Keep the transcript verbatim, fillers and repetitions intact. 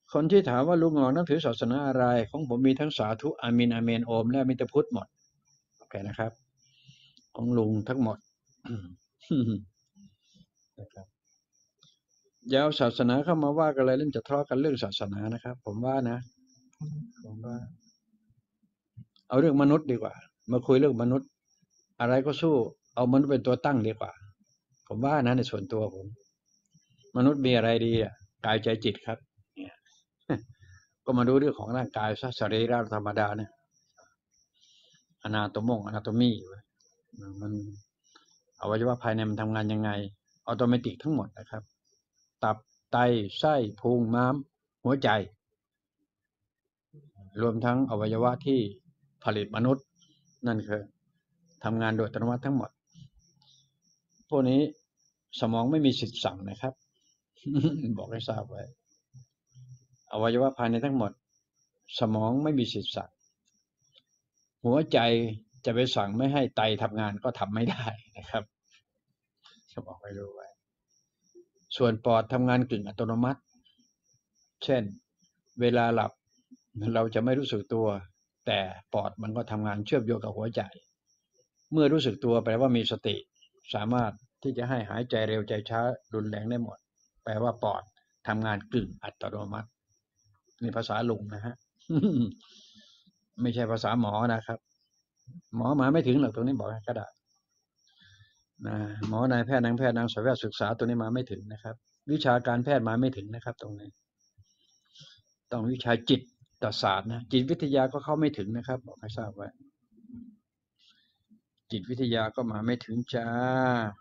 คนที่ถามว่าลุงหงอกนับถือศาสนาอะไรของผมมีทั้งสาธุอามินอาเมนโอมและมิตรพุทธหมดโอเคนะครับของลุงทั้งหมดนะครับอย่าเอาศาสนาเข้ามาว่ากันเลยเรื่องจะทะเลาะกันเรื่องศาสนานะครับผมว่านะผมว่าเอาเรื่องมนุษย์ดีกว่ามาคุยเรื่องมนุษย์อะไรก็สู้เอามนุษย์เป็นตัวตั้งดีกว่าผมว่านะในส่วนตัวผมมนุษย์มีอะไรดีอ่ะกายใจจิตครับเนี่ยก็มาดูเรื่องของร่างกายซะสรีระธรรมดาเนี่ยอนาโตมงอนาโตมีมันอวัยวะภายในมันทำงานยังไงออโตเมติกทั้งหมดนะครับตับไตไส้พุงม้ามหัวใจรวมทั้งอวัยวะที่ผลิตมนุษย์นั่นคือทำงานโดยอัตโนมัติทั้งหมดพวกนี้สมองไม่มีสิทธิ์สั่งนะครับบอกให้ทราบไว้อวัยวะภายในทั้งหมดสมองไม่มีสิทธิ์สั่งหัวใจจะไปสั่งไม่ให้ไตทำงานก็ทำไม่ได้นะครับจะบอกให้รู้ไว้ส่วนปอดทำงานกึ่งอัตโนมัติเช่นเวลาหลับเราจะไม่รู้สึกตัวแต่ปอดมันก็ทำงานเชื่อมโยงกับหัวใจเมื่อรู้สึกตัวแปลว่ามีสติสามารถที่จะให้หายใจเร็วใจช้ารุนแรงได้หมดแปลว่าปอดทำงานกึ่งอัตโนมัตินี่ภาษาลุงนะฮะไม่ใช่ภาษาหมอนะครับหมอมาไม่ถึงหรอกตรงนี้บอกให้กระดาษนะหมอนายแพทย์นางแพทย์นางศัลยแพทย์ศึกษาตัวนี้มาไม่ถึงนะครับวิชาการแพทย์มาไม่ถึงนะครับตรงนี้ต้องวิชาจิตศาสตร์นะจิตวิทยาก็เข้าไม่ถึงนะครับบอกให้ทราบไว้จิตวิทยาก็มาไม่ถึงจ้า